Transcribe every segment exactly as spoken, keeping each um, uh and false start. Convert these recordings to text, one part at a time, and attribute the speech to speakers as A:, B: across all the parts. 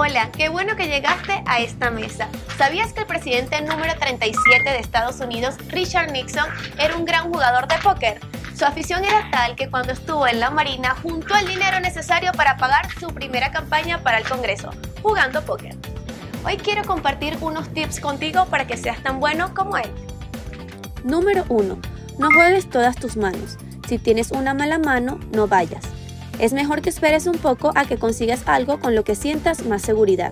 A: Hola, qué bueno que llegaste a esta mesa. ¿Sabías que el presidente número treinta y siete de Estados Unidos, Richard Nixon, era un gran jugador de póker? Su afición era tal que cuando estuvo en la Marina juntó el dinero necesario para pagar su primera campaña para el Congreso, jugando póker. Hoy quiero compartir unos tips contigo para que seas tan bueno como él.
B: Número uno. No juegues todas tus manos. Si tienes una mala mano, no vayas. Es mejor que esperes un poco a que consigas algo con lo que sientas más seguridad.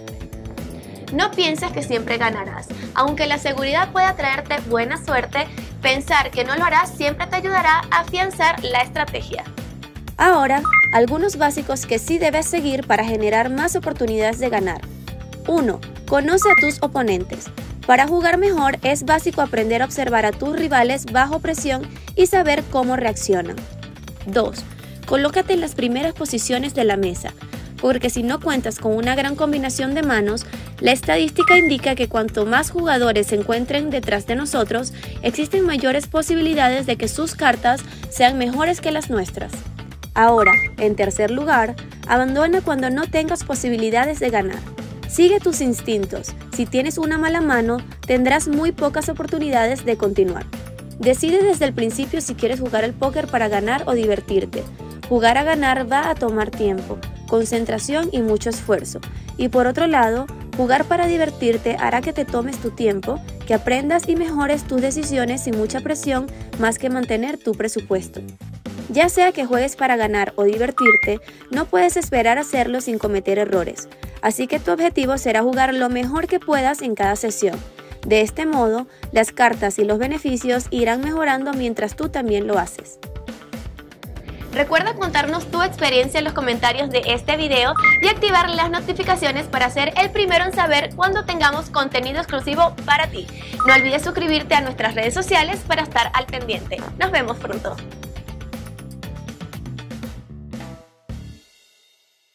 A: No pienses que siempre ganarás. Aunque la seguridad pueda traerte buena suerte, pensar que no lo harás siempre te ayudará a afianzar la estrategia.
B: Ahora, algunos básicos que sí debes seguir para generar más oportunidades de ganar. uno. Conoce a tus oponentes. Para jugar mejor es básico aprender a observar a tus rivales bajo presión y saber cómo reaccionan. dos. Colócate en las primeras posiciones de la mesa, porque si no cuentas con una gran combinación de manos, la estadística indica que cuanto más jugadores se encuentren detrás de nosotros, existen mayores posibilidades de que sus cartas sean mejores que las nuestras. Ahora, en tercer lugar, abandona cuando no tengas posibilidades de ganar. Sigue tus instintos. Si tienes una mala mano, tendrás muy pocas oportunidades de continuar. Decide desde el principio si quieres jugar al póker para ganar o divertirte. Jugar a ganar va a tomar tiempo, concentración y mucho esfuerzo. Y por otro lado, jugar para divertirte hará que te tomes tu tiempo, que aprendas y mejores tus decisiones sin mucha presión más que mantener tu presupuesto. Ya sea que juegues para ganar o divertirte, no puedes esperar hacerlo sin cometer errores. Así que tu objetivo será jugar lo mejor que puedas en cada sesión. De este modo, las cartas y los beneficios irán mejorando mientras tú también lo haces.
A: Recuerda contarnos tu experiencia en los comentarios de este video y activar las notificaciones para ser el primero en saber cuando tengamos contenido exclusivo para ti. No olvides suscribirte a nuestras redes sociales para estar al pendiente. Nos vemos pronto.